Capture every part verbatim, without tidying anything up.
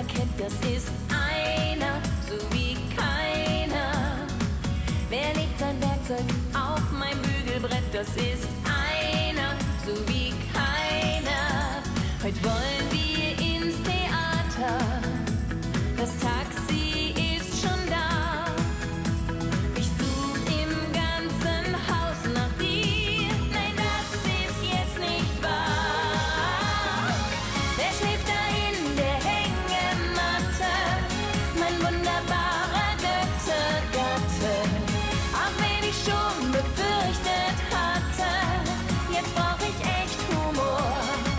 Parkett, das ist einer, so wie keiner. Wer legt sein Werkzeug auf mein Bügelbrett, das ist einer, so wie keiner. Heute wollen wir ins Theater, das Taxi ist schon da. Ich such im ganzen Haus nach dir, nein, das ist jetzt nicht wahr. Wer schläft da in der Hängematte, mein wunderbarer Göttergatte? Auch wenn ich schon befürchtet hatte, jetzt brauch ich echt Humor.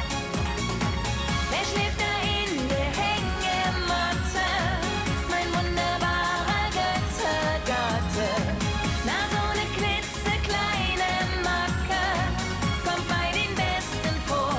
Wer schläft da in der Hängematte, mein wunderbarer Göttergatte? Na, so ne klitzekleine Macke kommt bei den Besten vor.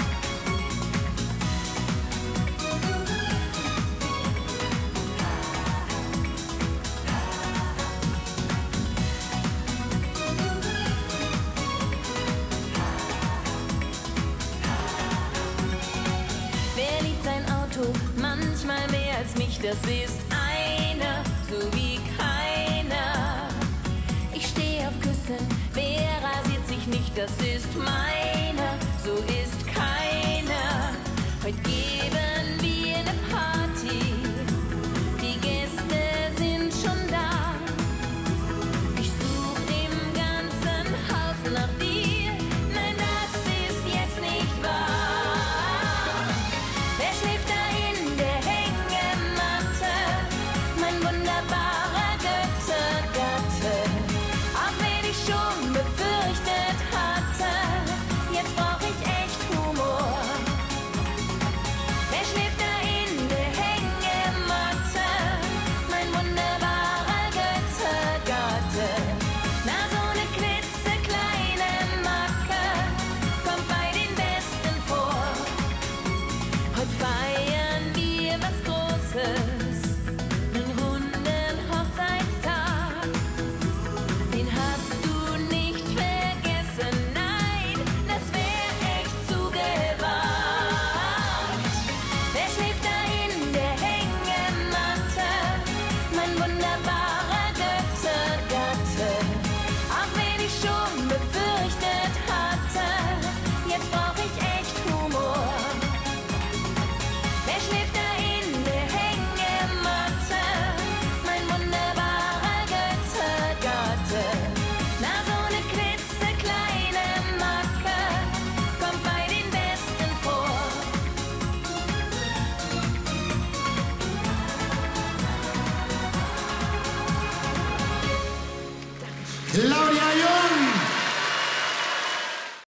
Wer liebt sein Auto manchmal mehr als mich? Das ist einer, so wie keiner. Ich stehe auf Küssen, wer rasiert sich nicht? Das ist meiner, so ist keiner. Heute geben wir ne Party, die Gäste sind schon da. Ich such im ganzen Haus nach dir, nein, das ist jetzt nicht wahr. Wer schläft da in der Hängematte, mein wunderbarer Göttergatte? Auch wenn ich schon befürchtet hatte, jetzt brauch ich echt Humor. Wer schläft da in der Hängematte, mein wunderbarer Göttergatte? Na, so ne klitzekleine Macke kommt bei den Besten vor. Heute feiern wir was Großes, nen runden Hochzeitstag. Den hast du nicht vergessen, nein, das wär echt zu gewagt. Wer schläft da in der Hängematte, mein wunderbarer Göttergatte? Auch wenn ich schon befürchtet hatte, jetzt brauch ich echt Humor. Wer schläft da in der Hängematte, mein wunderbarer Göttergatte? Na, so ne klitzekleine Macke kommt bei den Besten vor. Claudia